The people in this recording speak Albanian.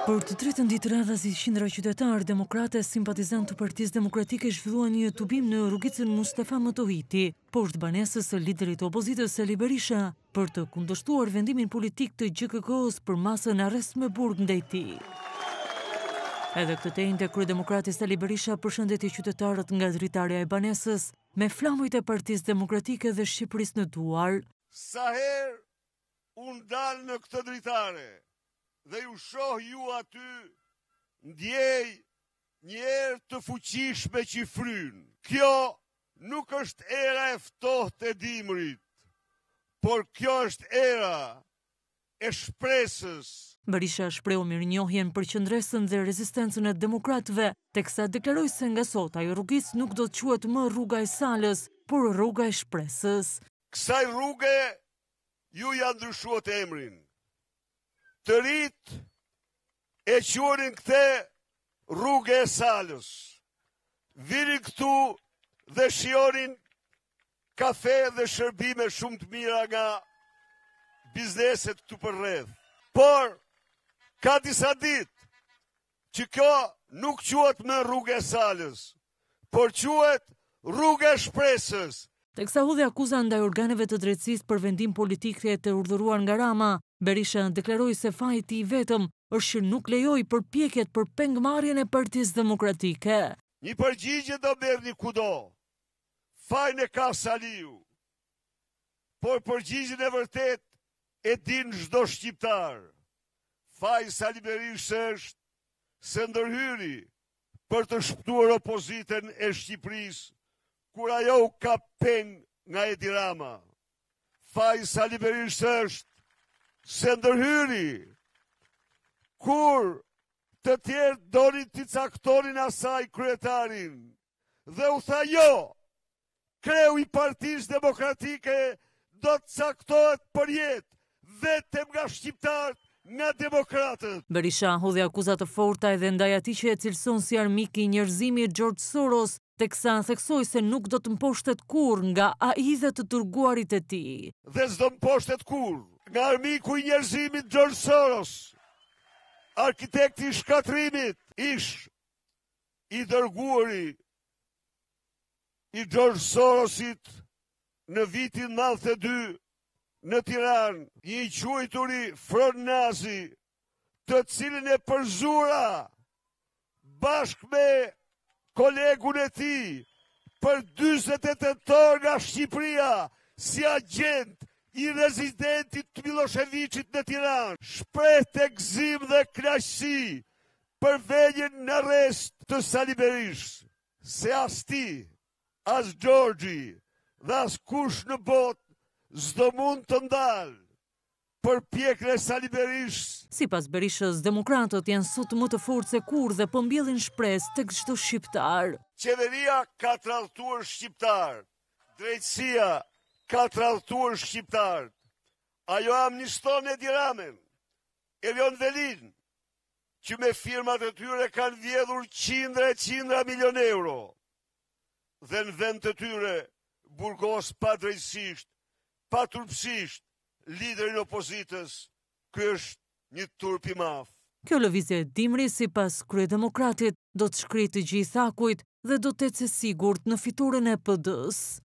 Për të tretën ditë radhës qindra qytetarë demokrate simpatizantë të Partisë Demokratike zhvilluan një tubim në rrugicën Mustafa Motohiti, poshtë banesës së liderit të opozitës Sali Berisha, për të kundërshtuar vendimin politik të GKK-s për masën arrest me burg ndaj tij. Edhe këtë te inte kryedemokrati Sali Berisha përshëndeti qytetarët nga dritarja e banesës me flamujt e Partisë Demokratike dhe Shqipërisë në duar. Sa herë unë dalë në këtë dritare dhe ju shoh ju aty, ndjej një erë të fuqishme që i fryn. Kjo nuk është era e ftohtë e dimrit, por kjo është era e shpresës. Berisha shprehu mirënjohjen për qëndresën dhe rezistencën e demokratëve, teksa deklaroi se nga sot ajo rrugicë nuk do të quhet më rruga e Salës, por rruga e shpresës. Kësaj rruge ju ja ndryshuat emrin. Të rit e qurin këte rrugë e Salës. Vini këtu dhe shionin kafe dhe shërbime shumë të mira nga bizneset këtu për rreth. Por, ka disa ditë që kjo nuk quhet me rrugë e Salës, por quhet rrugë e shpresës. Teksa hodhi akuza ndaj organeve të drejtësisë për vendim politik të urdhëruar nga Rama, Berisha deklaroi se faji i tij vetëm është që nuk lejoi përpjekjet për pengmarrjen e Partisë Demokratike. Një përgjigje do merrni kudo. Fajin e ka Saliu. Por përgjigjen e vërtet e din çdo shqiptar. Faji Sali Berisha është se ndërhyri për të shpëtuar opozitën e Shqipërisë kur ajo u ka peng nga Edi Rama. Faji Sali Berisha është se ndërhyri kur të tjerë donin t'i caktonin asaj kryetarin dhe u tha jo, kreu i Partisë Demokratike do të caktohet për jetë vetëm nga shqiptarët, nga demokratët. Berisha hodhi akuzat të forta edhe ndaj atij që e cilëson si armik i njerëzimit George Soros, teksa theksoi se nuk do të mposhtet kurrë nga ai dhe të turguarit e tij. Dhe s'do mposhtet kurrë nga armiku i njerëzimit George Soros, arkitekti i shkatrimit, ish i dërguari i George Sorosit në vitin 92 në Tiranë, një i quajturi Front Nazi, të cilin e përzura bashkë me kolegun e tij për 48 orë nga Shqipëria si agent i rezidentit të Miloševićit në Tiranë. Shpreh të gëzim dhe kënaqësi për vënien në arrest të Sali Berishës, se as ti, as Gjorgji dhe as kush në botë s'do mund të ndalë përpjekjen e Sali Berishës. Sipas Berishës, demokratët janë sot më të fortë se kurrë dhe po mbjellin shpresë tek çdo shqiptar. Qeveria ka tradhtuar shqiptarët, drejtësia ka tradhtuar shqiptarët. Ajo amniston Edi Ramën, Erion Velin, që me firmat e tyre kanë vjedhur qindra milion euro. Dhe në vend të tyre burgos pa drejtësisht, pa turpsisht, liderin opozitës, ky është një turp i madh. Kjo lëvizje e dimri, sipas kryedemokratit, do të shkrijë të gjithë akujt dhe do të ecë sigurt në fituren e PD-s.